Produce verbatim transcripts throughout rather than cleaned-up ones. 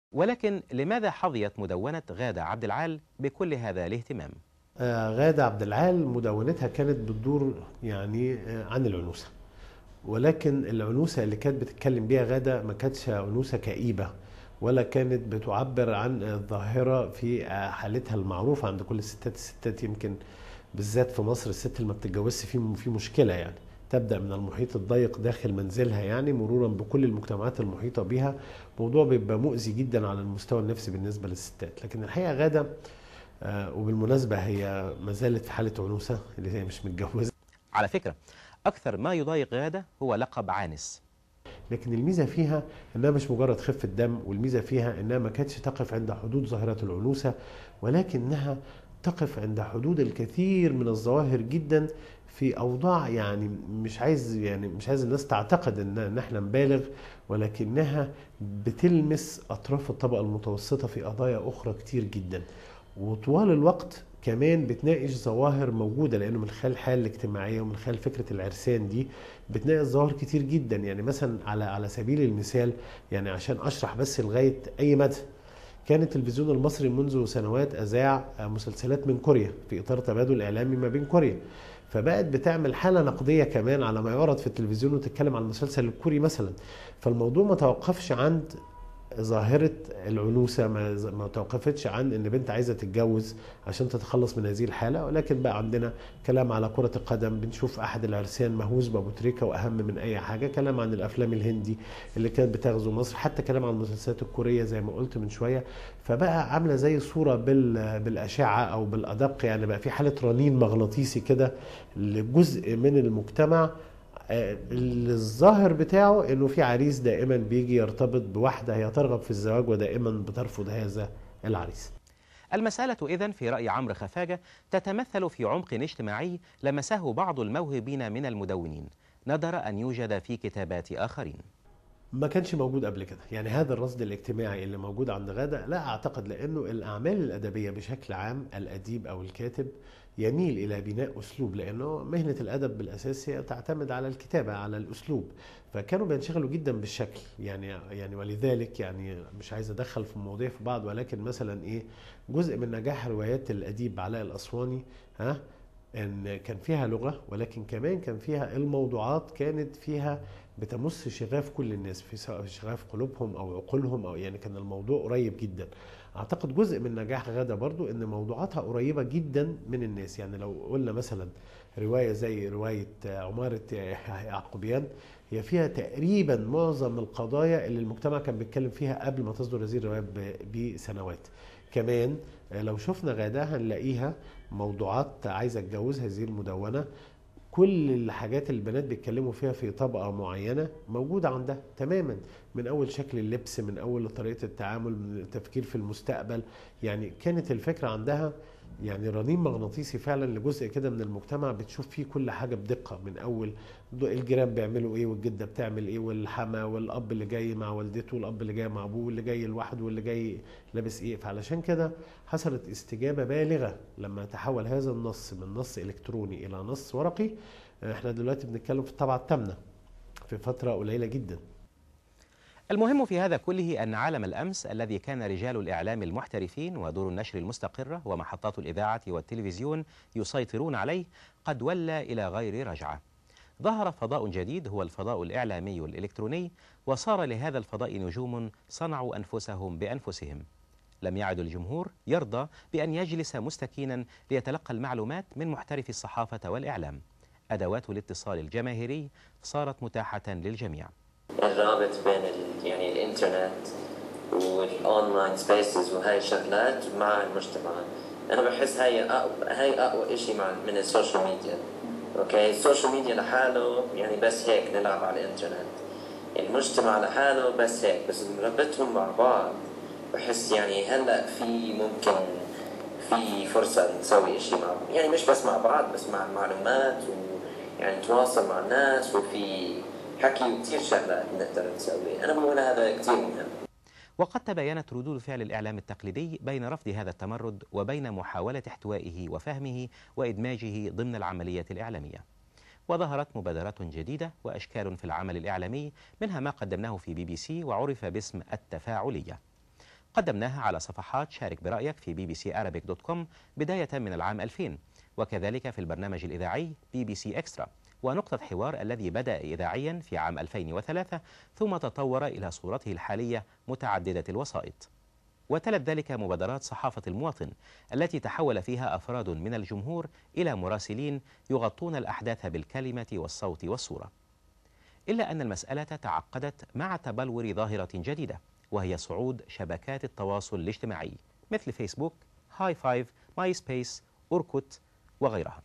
ولكن لماذا حظيت مدونة غادة عبد العال بكل هذا الاهتمام؟ آه غادة عبد العال مدونتها كانت بتدور يعني آه عن العنوسة، ولكن العنوسة اللي كانت بتتكلم بيها غادة ما كانتش عنوسة كئيبة، ولا كانت بتعبر عن الظاهرة في حالتها المعروفة عند كل الستات. الستات يمكن بالذات في مصر الست اللي ما بتتجوزش في في مشكلة، يعني تبدأ من المحيط الضيق داخل منزلها يعني مرورا بكل المجتمعات المحيطة بها. موضوع بيبقى مؤذي جدا على المستوى النفسي بالنسبة للستات. لكن الحقيقة غادة آه وبالمناسبة هي ما زالت في حالة عنوسة، اللي هي مش متجوزة. على فكرة أكثر ما يضايق غادة هو لقب عانس، لكن الميزة فيها انها مش مجرد خفة دم، والميزة فيها انها ما كانتش تقف عند حدود ظاهرة العنوسة، ولكنها تقف عند حدود الكثير من الظواهر جدا في اوضاع، يعني مش عايز يعني مش عايز الناس تعتقد ان احنا نبالغ، ولكنها بتلمس اطراف الطبقة المتوسطة في قضايا اخرى كتير جدا، وطوال الوقت كمان بتناقش ظواهر موجودة، لأنه من خلال الحالة الاجتماعية ومن خلال فكرة العرسان دي بتناقش ظواهر كتير جدا. يعني مثلا على على سبيل المثال، يعني عشان أشرح بس لغاية أي مدى، كان التلفزيون المصري منذ سنوات أذاع مسلسلات من كوريا في إطار تبادل إعلامي ما بين كوريا، فبقت بتعمل حالة نقدية كمان على ما يعرض في التلفزيون وتتكلم عن المسلسل الكوري مثلا. فالموضوع ما توقفش عند ظاهرة العنوسة، ما ما توقفتش عن ان بنت عايزة تتجوز عشان تتخلص من هذه الحالة، ولكن بقى عندنا كلام على كرة القدم، بنشوف احد العرسان مهووس بأبو تريكة، واهم من اي حاجة كلام عن الافلام الهندي اللي كانت بتغزو مصر، حتى كلام عن المسلسلات الكورية زي ما قلت من شوية. فبقى عاملة زي صورة بال بالاشعة او بالادق، يعني بقى في حالة رنين مغناطيسي كده لجزء من المجتمع. الظاهر بتاعه انه في عريس دائما بيجي يرتبط بواحدة هي ترغب في الزواج ودائما بترفض هذا العريس. المسألة إذن في رأي عمرو خفاجة تتمثل في عمق اجتماعي لمسه بعض الموهوبين من المدونين، ندر أن يوجد في كتابات آخرين. ما كانش موجود قبل كده، يعني هذا الرصد الاجتماعي اللي موجود عند غادة لا أعتقد، لأنه الأعمال الأدبية بشكل عام الأديب أو الكاتب يميل إلى بناء أسلوب، لأنه مهنة الأدب بالأساس هي تعتمد على الكتابة على الأسلوب، فكانوا بينشغلوا جدا بالشكل يعني يعني ولذلك يعني مش عايز أدخل في المواضيع في بعض، ولكن مثلا إيه جزء من نجاح روايات الأديب علاء الأسواني ها ان كان فيها لغه، ولكن كمان كان فيها الموضوعات كانت فيها بتمس شغاف كل الناس، في شغاف قلوبهم او عقولهم، او يعني كان الموضوع قريب جدا. اعتقد جزء من نجاح غادة برضو ان موضوعاتها قريبه جدا من الناس. يعني لو قلنا مثلا روايه زي روايه عماره يعقوبيان، هي فيها تقريبا معظم القضايا اللي المجتمع كان بيتكلم فيها قبل ما تصدر هذه الروايه بسنوات. كمان لو شفنا غادة هنلاقيها موضوعات عايزه اتجوز هذه المدونه، كل الحاجات اللي البنات بيتكلموا فيها في طبقه معينه موجوده عندها تماما، من اول شكل اللبس، من اول طريقه التعامل، من التفكير في المستقبل. يعني كانت الفكره عندها يعني رنين مغناطيسي فعلا لجزء كده من المجتمع، بتشوف فيه كل حاجه بدقه، من اول الجيران بيعملوا ايه، والجده بتعمل ايه، والحما والاب اللي جاي مع والدته، والاب اللي جاي مع ابوه، واللي جاي لوحده، واللي جاي لابس ايه. فعلشان كده حصلت استجابه بالغه لما تحول هذا النص من نص الكتروني الى نص ورقي. احنا دلوقتي بنتكلم في الطبعه الثامنه في فتره قليله جدا. المهم في هذا كله أن عالم الأمس الذي كان رجال الإعلام المحترفين ودور النشر المستقرة ومحطات الإذاعة والتلفزيون يسيطرون عليه قد ولى إلى غير رجعة. ظهر فضاء جديد هو الفضاء الإعلامي الإلكتروني، وصار لهذا الفضاء نجوم صنعوا أنفسهم بأنفسهم. لم يعد الجمهور يرضى بأن يجلس مستكينا ليتلقى المعلومات من محترف الصحافة والإعلام. أدوات الاتصال الجماهيري صارت متاحة للجميع. الرابط بين ال... يعني الانترنت والاونلاين سبيسز وهاي الشغلات مع المجتمع، انا بحس هاي اقوى هاي اقوى شيء مع من السوشيال ميديا. اوكي السوشيال ميديا لحاله يعني بس هيك نلعب على الانترنت، المجتمع لحاله بس هيك، بس نربطهم مع بعض بحس يعني هلا في ممكن في فرصه نسوي شيء مع بعض، يعني مش بس مع بعض بس مع المعلومات، ويعني نتواصل مع الناس، وفي حكي كثير شغلات نقدر نسوي. أنا بقول هذا كثير مهم. وقد تباينت ردود فعل الإعلام التقليدي بين رفض هذا التمرد وبين محاولة احتوائه وفهمه وإدماجه ضمن العملية الإعلامية. وظهرت مبادرات جديدة وأشكال في العمل الإعلامي، منها ما قدمناه في بي بي سي وعرف باسم التفاعلية. قدمناها على صفحات شارك برأيك في بي بي سي أرابيك دوت كوم بداية من العام ألفين، وكذلك في البرنامج الإذاعي بي بي سي إكسترا، ونقطة حوار الذي بدأ إذاعيا في عام ألفين وثلاثة ثم تطور إلى صورته الحالية متعددة الوسائط. وتلت ذلك مبادرات صحافة المواطن التي تحول فيها أفراد من الجمهور إلى مراسلين يغطون الأحداث بالكلمة والصوت والصورة. إلا أن المسألة تعقدت مع تبلور ظاهرة جديدة، وهي صعود شبكات التواصل الاجتماعي مثل فيسبوك، هاي فايف، ماي سبيس، أوركوت وغيرها.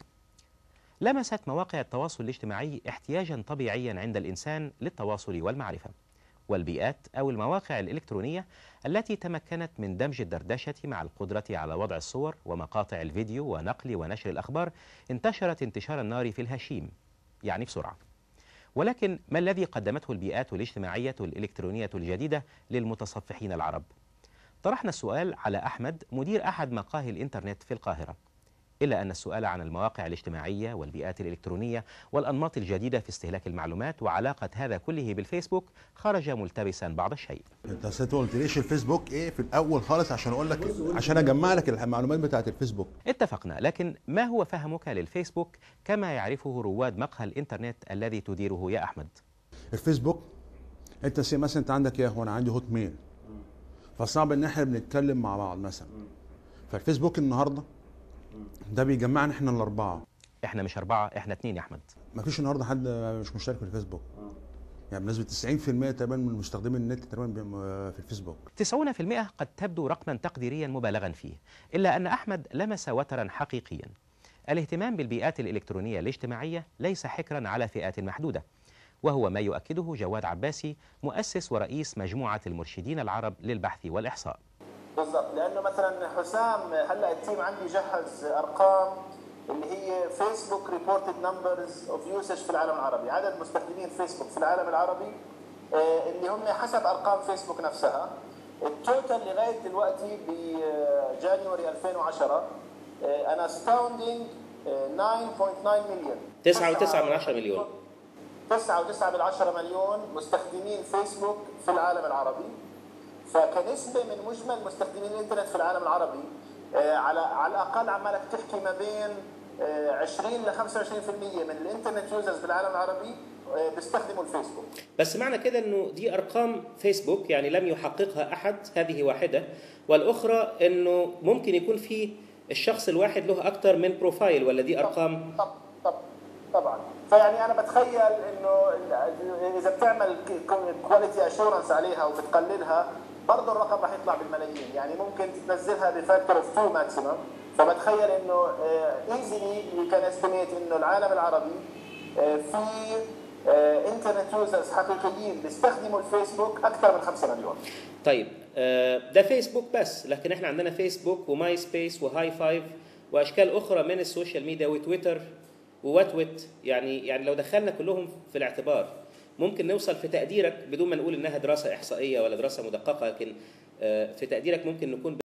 لمست مواقع التواصل الاجتماعي احتياجا طبيعيا عند الإنسان للتواصل والمعرفة، والبيئات أو المواقع الإلكترونية التي تمكنت من دمج الدردشة مع القدرة على وضع الصور ومقاطع الفيديو ونقل ونشر الأخبار انتشرت انتشار النار في الهشيم، يعني بسرعة. ولكن ما الذي قدمته البيئات الاجتماعية الإلكترونية الجديدة للمتصفحين العرب؟ طرحنا السؤال على أحمد مدير أحد مقاهي الإنترنت في القاهرة، إلا أن السؤال عن المواقع الاجتماعية والبيئات الإلكترونية والأنماط الجديدة في استهلاك المعلومات وعلاقة هذا كله بالفيسبوك خرج ملتبسا بعض الشيء. انت قلت ليش الفيسبوك ايه في الاول خالص عشان اقول لك عشان اجمع لك المعلومات بتاعت الفيسبوك. اتفقنا، لكن ما هو فهمك للفيسبوك كما يعرفه رواد مقهى الإنترنت الذي تديره يا أحمد؟ الفيسبوك انت سي مثلا انت عندك ايه وانا عندي هوت ميل، فصعب ان احنا بنتكلم مع بعض مثلا. فالفيسبوك النهارده ده بيجمعنا احنا الاربعه. احنا مش اربعه، احنا اتنين يا احمد. ما فيش النهارده حد مش مشترك في الفيسبوك. يعني بنسبه تسعين في المية تقريبا من مستخدمي النت تقريبا في الفيسبوك. تسعين في المية قد تبدو رقما تقديريا مبالغا فيه، الا ان احمد لمس وترا حقيقيا. الاهتمام بالبيئات الالكترونيه الاجتماعيه ليس حكرا على فئات محدوده، وهو ما يؤكده جواد عباسي مؤسس ورئيس مجموعه المرشدين العرب للبحث والاحصاء. بالضبط، لانه مثلا حسام هلا التيم عندي جهز ارقام اللي هي فيسبوك ريبورتد نمبرز اوف يوسج في العالم العربي، عدد مستخدمين فيسبوك في العالم العربي اللي هم حسب ارقام فيسبوك نفسها. التوتال لغايه دلوقتي بجانيوري ألفين وعشرة انا استاوندينج تسعة فاصلة تسعة مليون تسعة فاصلة تسعة من عشرة مليون تسعة فاصلة تسعة من عشرة مليون مستخدمين فيسبوك في العالم العربي. فكنسبة من مجمل مستخدمين الانترنت في العالم العربي على على الاقل عمالك تحكي ما بين عشرين ل خمسة وعشرين بالمية من الانترنت يوزرز بالعالم العربي بيستخدموا الفيسبوك. بس معنى كده انه دي ارقام فيسبوك يعني لم يحققها احد، هذه واحده، والاخرى انه ممكن يكون في الشخص الواحد له اكثر من بروفايل، ولا دي ارقام؟ طب طب طبعا. فيعني انا بتخيل انه اذا بتعمل كواليتي اشورنس عليها وبتقللها برضه الرقم راح يطلع بالملايين، يعني ممكن تنزلها بفاكتور اوف اثنين ماكسيمم. فبتخيل انه ايزلي يو كان استيميت انه العالم العربي في انترنت يوزرز حقيقيين بيستخدموا الفيسبوك اكثر من خمسة مليون. طيب ده فيسبوك بس، لكن احنا عندنا فيسبوك وماي سبيس وهاي فايف واشكال اخرى من السوشيال ميديا وتويتر وواتويت. يعني يعني لو دخلنا كلهم في الاعتبار ممكن نوصل في تقديرك، بدون ما نقول انها دراسه احصائيه ولا دراسه مدققه، لكن في تقديرك ممكن نكون